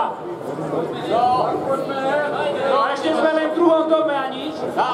No, a ešte sme len v druhom dome a nič. Tak.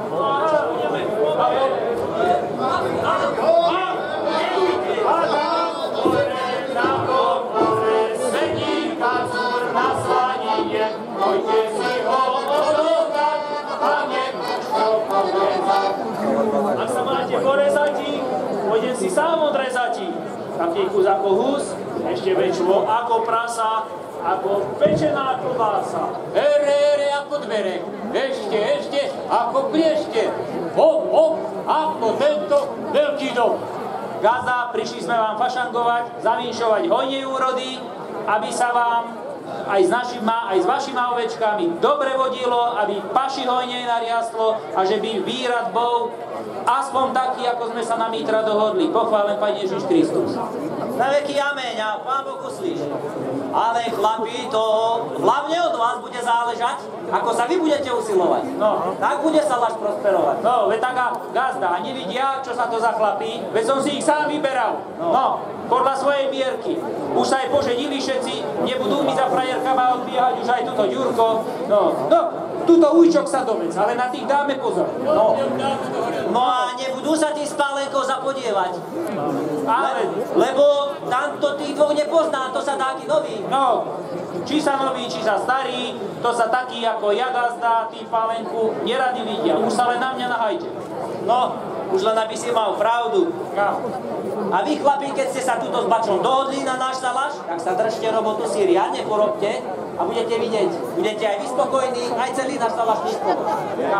Na komore sedí kacúr na slanine, pojďte si ho odohrať a nepušto porezať. Ak sa máte porezati, pôjdem si sám odrezati. Taký kus ako hus, ešte väčšiu ako prasa, ako pečená klobása. Ere, ako dvere, ešte, ako priešte. Hop, ako tento veľký dom. Gazda, prišli sme vám fašangovať, zavinšovať hojnej úrody, aby sa vám aj s vašimi ovečkami dobre vodilo, aby paši hojnej nariastlo a že by výrad bol aspoň taký, ako sme sa na Mitra dohodli. Pochválen Pán Ježiš Kristus. Na veky ameň a Pán Boh uslíš. Ale chlapi, to hlavne od vás bude záležať, ako sa vy budete usilovať. No. Tak bude sa váš prosperovať. No, veď taká Gazda, a nevidia, čo sa to za chlapí, veď som si ich sám vyberal. No, podľa svojej mierky. Už sa aj poženili všetci, nebudú mi za frajerkama odbiehať už aj tuto Ďurko. No, tuto ujčok sa dovec, ale na tých dáme pozor. No a nebudú sa tí s Pálenkou zapodievať. Ale, Lebo tamto tých dvoch nepozná, to sa taký nový. no, či sa noví, či sa starí, to sa takí ako ja Gazda, tí Pálenku, neradi vidia. Už sa len na mňa nahajte. No, už len aby si mal pravdu. No. A vy chlapi, keď ste sa tuto s Bačom dohodli na náš salaš, tak sa držte robotu si riadne porobte a budete vidieť. Budete aj vy spokojní, aj celý náš salaš spokojný.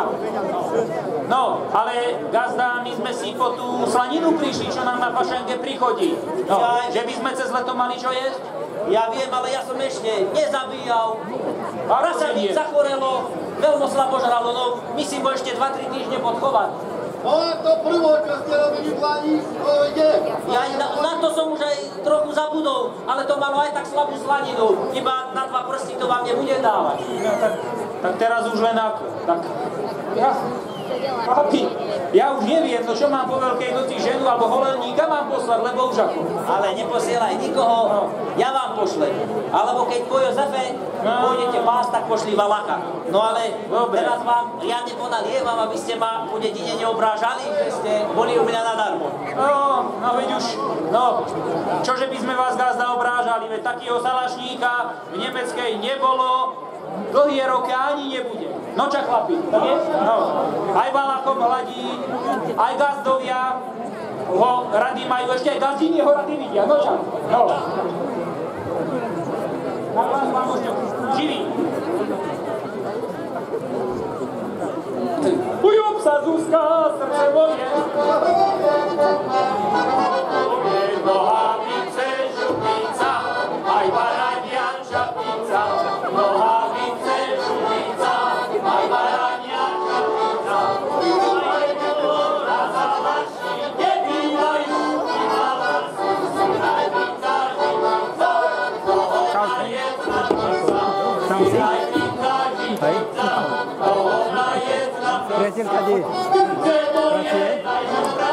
No, ale Gazda, my sme si po tú slaninu prišli, čo nám na fašenke prichodí. No, že by sme cez leto mali čo jesť? Ja viem, ale ja som ešte nezabíjal. A Prasadník zachorelo, veľmi slabo žralo, no myslím, bo ešte 2-3 týždne podchovať. No a to prvo, čo ste robili pláni, to ide. Ja na to som už aj trochu zabudol, ale to malo aj tak slabú slaninu. Iba na 2 prsty to vám nebude dávať. No, tak teraz už len ako. Tak, ja už neviem, no čo mám po Veľkej noci ženu alebo holelníka mám poslať, lebo už ako. Ale neposielaj nikoho, ja vám pošlem. Alebo keď po Jozefe pôjdete vás, tak pošli Valacha. No ale teraz vám riadne ponalievam, aby ste ma po dedine neobrážali, že ste boli u mňa nadarmo. No veď už, čože by sme vás Gazda obrážali, veď takého salašníka v Nemeckej nebolo, dlhé roky ani nebude. No čak chlapi, tak je? No. Aj Valachom hladí, aj Gazdovia ho rady majú, ešte aj Gazdíni ho rady vidia, no čak. No. Na vás vám už živý. Ujub sa Zuzka, srdce moje. Nohavice, župica, aj barania čapica. Nohavice, župica, aj barania čapica. Aj kolora za vaši, nebývajú i na lasu. Najvica živica, ona je značica. Najvica živica, ona je značica. Priateľka, kde? Srdce moje, daj mu